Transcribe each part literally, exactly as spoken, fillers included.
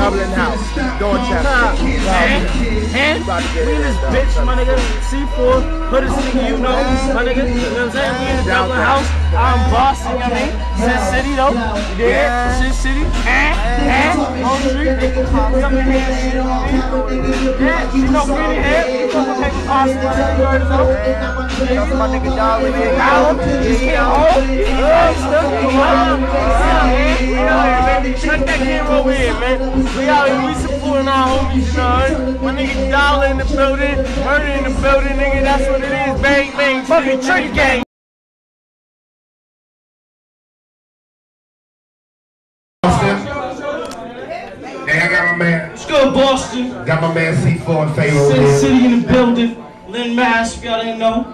Dublin house, Dorchester. And, and we in this bitch, my nigga, C four, hoodest nigga, you know, my nigga, you know what I'm saying? We in the Dublin house, I'm Boston, you know what I mean? Sin City though, you dig it? Sin City, and, and, on the street, come in here, you know what I mean? Yeah, you know, we in here, we fucking paper pasta, my nigga, you heard us out? That's my nigga Dollar, man. Dollar, just came home, yeah, still, come on, we out here, baby, check that camera over here, man. We out here, we supporting our homies, you know. My nigga Dollar in the building, Murder in the building, nigga, that's what it is. Bang, bang, fucking trick gang. Hey, I got my man. Let's go, Boston. Got my man C four and Fabo. Sin City in the building. Lynn Mass, if y'all didn't know.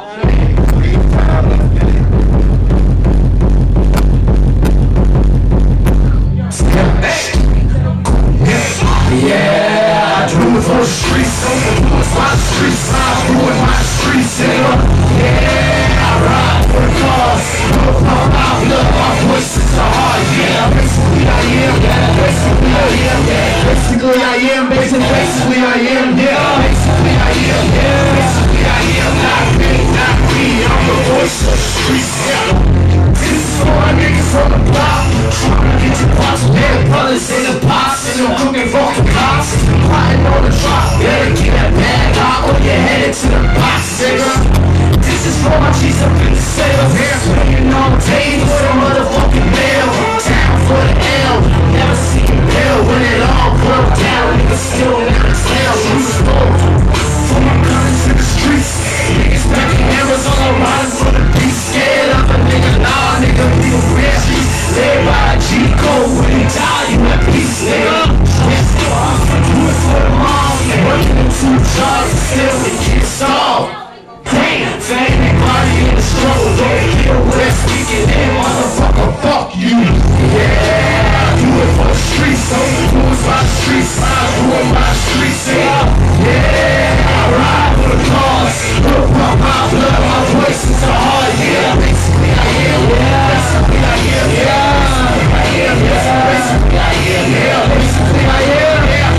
Yeah, I do it for the streets, I'm do it for the streets, I do it my streets, nigga. Yeah, I ride for the cars, look my mouth, look my voice is so hard, yeah. Basically I am, yeah, basically I am, yeah. Basically I am, basically, basically I am, yeah. Basically I am, yeah. Basically I am, not me, not me, I'm the voice of the streets, yeah. This is for my niggas from the block, trying to get your pops, their brothers in the pots, and I'm cooking fucking cops, plotting on the drop, better get that bag out or you're headed to the box, nigga. This is for my G's up in the cell, swinging on tables for the motherfucking mail, down for the L, never seen hell when it all broke down, niggas still never tell, who's spoke, for my guns in the streets, niggas packing hammers on the riders for the beat, scared of a nigga, nah nigga, we the real streets, led by a G code, when he die you at peace, nigga. Do it for the mom, working in two jobs, still the kids stall. Damn, ain't anybody in the struggle, don't hear what's speaking in, motherfucker, fuck you. Yeah, I do it for the streets, don't do it for the streets, I do it my streets, yeah. Yeah, I ride for the cars, look my mouth, blood, my voice is so hard, yeah. Basically I am, yeah. Basically I am, yeah. Basically I am, yeah. Basically I am, yeah. Basically I am.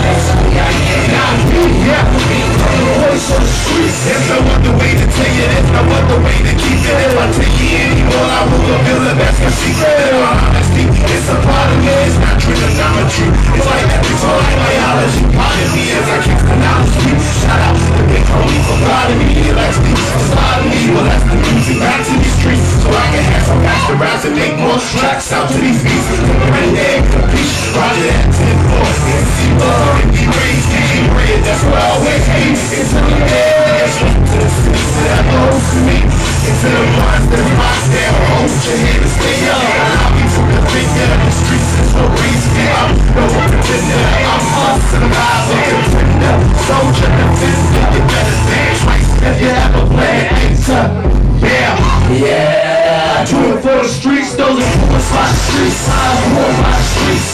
There's no other way to take it, there's no other way to keep it. If I take you anymore, I will reveal the best of secret. In all honesty, it's a part of me, it's not trigonometry. It's like ethics or like biology. Part of me as I keep pronouncing. Shout out to the big homie for prodding me. He likes me, it's part of me, well that's the music. Back to these streets, so I can have some faster rounds and make more tracks out to these beats. Right there, complete, Roger that ten four. M C Bug, M D Rays, game red, that's what I always hate. It's in the head. To the streets that belongs to me, into the ones that rocks down, hold your head and stay up. Allow me to think that the streets is no reason. I'm no pretender, I'm hustling live like a contender. Soldier defender, you better stand twice if you have a plan. Answer, yeah, yeah. I do it for the streets, those are what's my streets. I do it my streets,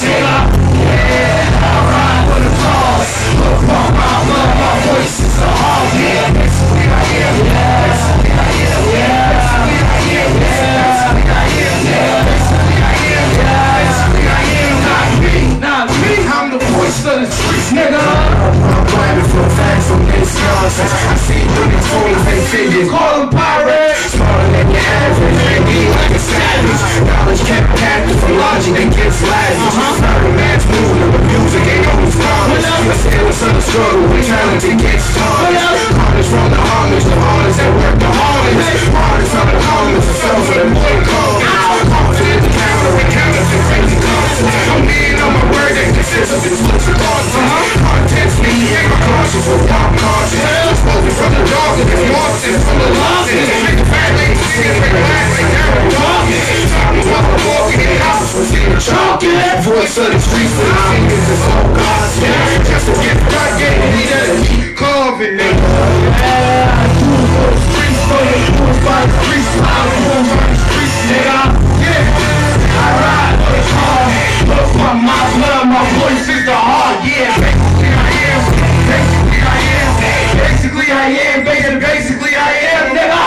yeah. I ride for the cars, look for my blood, my voice is so hard, yeah. Basically I am, yeah. Basically I am, yeah. Basically I am, yeah. Basically I am, yeah. Basically I am, yeah. Basically I am, not me, not me. I'm the voice of the streets, nigga. I'm blaming for facts from this nonsense. I see through these phones, they figures. Call them pirates, smaller than your average. They be like a savage. Knowledge kept captive from logic, they get flashes. Starting man's movement, but music ain't always flawless. I say what's on the struggle when talented gets tarnished. Harness from the harness, the harness that work the hardest. Harness from the harness, the soul for the boy called. Confident the counter and counterfeit crazy concepts. I'm being on my word that consists of its looks and content. Contents me, and my conscience will pop conscious. Spoken from the dog, and it's monsters from the losses. Make the fat ladies see it, make the last like down the darkness. Time is while I'm walking in the house, we're seeing the chalking. Voice of the streets, and the fingers is all God's. Just to get right, get it, he doesn't keep carving, nigga. Yeah, I do it for the streets, so they do it by the streets. I do it by the streets, nigga. Yeah, I ride for the car. Look for my blood, my voice is the heart. Yeah, basically I am. Basically I am. Basically I am. Basically, basically I am, nigga.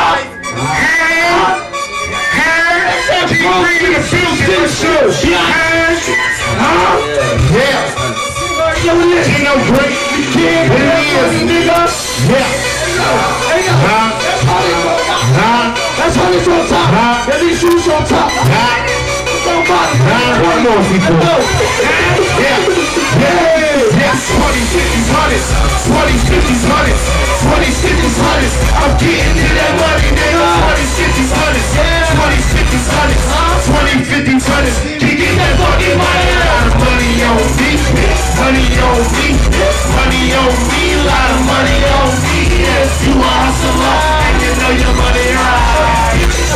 Hand, hand, keep reading the field, get the show. Hand, huh? Yeah. Gino great. Kid, what it is, nigga. Yeah. Huh? Huh? That's how it's on top. Huh? That these shoes on top. Huh? Don't bother. Huh? One more people. Let's go. Yeah. Yeah. Yeah. twenties, fifties, hundreds. twenties, fifties, hundreds. twenties, fifties, hundreds. I'm getting to that money, nigga. twenties, fifties, hundreds. twenties, fifties, hundreds. twenties, fifties, hundreds. Keep getting that fucking money. A lot of money on me. Money on me. Money on me. A lot of money on me. Yes, you a hustler. And you know your money right.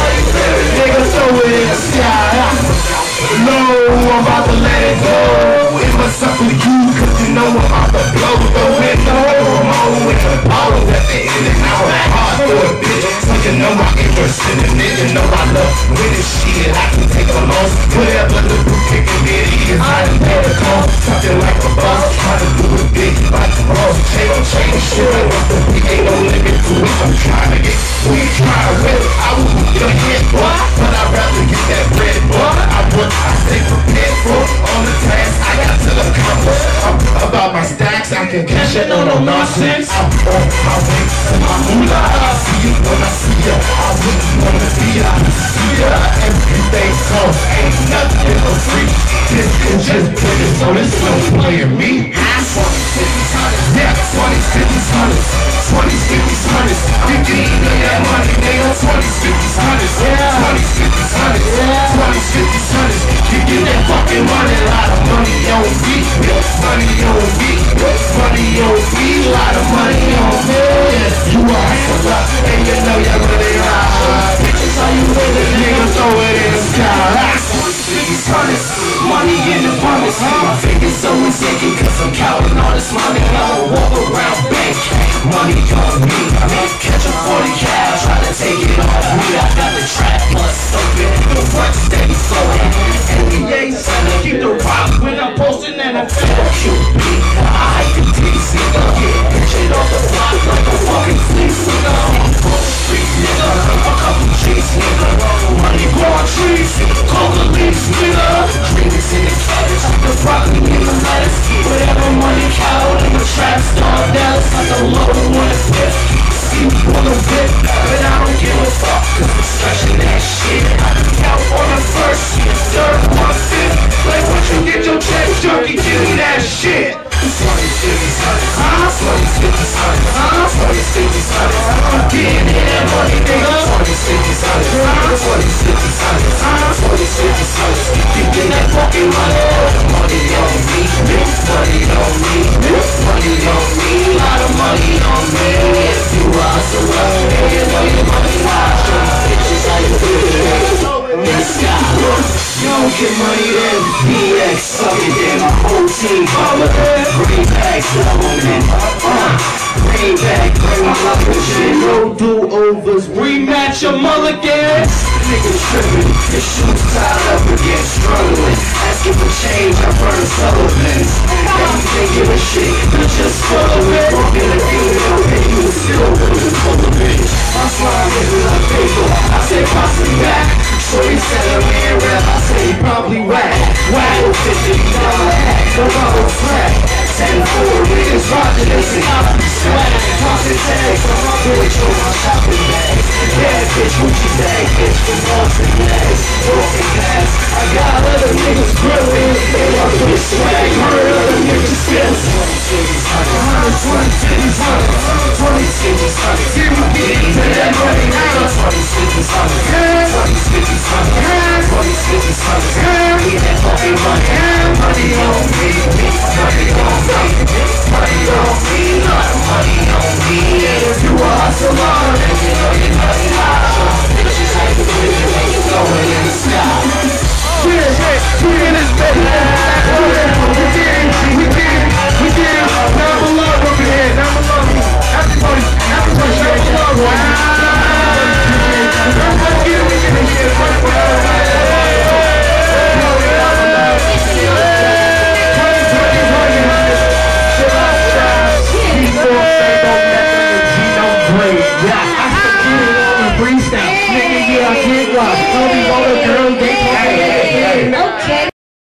Nigga, throw it in the sky. Low, I'm about to let it go. It must up with you, cause you know I'm about to blow the window. I'm on with the bottle at the end and now I'm hard for a bitch. So you know I'm interested in it, you know I love winning shit. I can take a loss, whatever the boot kicking it is. I done paid a call, something like a boss. Trying to do it big, like the Ross. Chain on chain shit, I want the beat, ain't no limit to it. I'm trying to get, we try to whip. I will whip your head, boy, but I'd rather get that bread, boy. I would, I stay prepared for all the tasks I got to accomplish. I'm about my stacks, I can cash it, no, no nonsense. I'm on my way to my moolah. I see you when I see ya. I wouldn't wanna be ya. See ya, everything costs, ain't nothing for free. This is just business, so this no playing me. twenties, fifties, hundreds, yeah, twenties, fifties, hundreds, twenties, fifties, hundreds. You can eat that money, nigga. twenties, fifties, hundreds, twenties, fifties, hundreds, twenties, fifties, hundreds. You get that fucking money, a lot of money on me, money on me, money on me, a lot of money on me. You a hustler, and you know you're really right. Bitches, how you living, nigga? Throw it in the sky. twenties, fifties, hundreds, money in the promise. My fingers so shaking, cause I'm counting all this money. I'ma walk around bank, money on me. Catch a forty cal, try to take it off me. I got the trap bust open, the work steady flowing. N B A trying to keep the rock when I'm posting and I'm fat Q B. I hate the D C, yeah, shit off the block like a fucking fleece, nigga. On the street, nigga, a couple G's, nigga. Money growing trees, coca leaves, nigga. Dreams in the cabbage, the broccoli in the lettuce. Whatever money count in the trap star Dallas, like a low one flip. See me on the whip, but I don't give a fuck, cause I'm stretching that shit. I can count on the first, third, one, fifth. Like once you get your check, junkie, give me that shit. twenties, fifties, hundreds, twenties, fifties, hundreds, twenties, fifties, hundreds. I'm getting in that money, nigga. twenties, fifties, hundreds, twenties, fifties, hundreds, twenties, fifties, hundreds. You get that fucking money, money on me, money on me, money on me, a lot of money on me. If you are so low, you know your money wise. Bitches, how you living? This guy, you don't get money, then B X suck it, then my whole team follow it. Bring back Dublin, uh, bring back, bring my mother shit. No do-overs, rematch your mulligans. Niggas tripping, your shoes tied up again, struggling. Asking for change, I burn Sullivans. Everything give a shit, but just follow it. Walking a female, and you still losing for the bitch. My slime is like paper, I say possibly back. So he said a man rap, I say he probably whack. Whack, fifty dollar hat, no bubble flat. Ten four niggas rockin' this and I be swag. Tossing tags on my bitch on my shopping bag. Yeah, bitch, Gucci bag, bitch, with Boston bags. Broken glass, I got other niggas grillin'. They love this swag, heard other niggas skills. twenty cities, hundreds, twenty cities, hundreds, twenty cities, hundreds. Give me get into that money now. twenty cities, hundreds.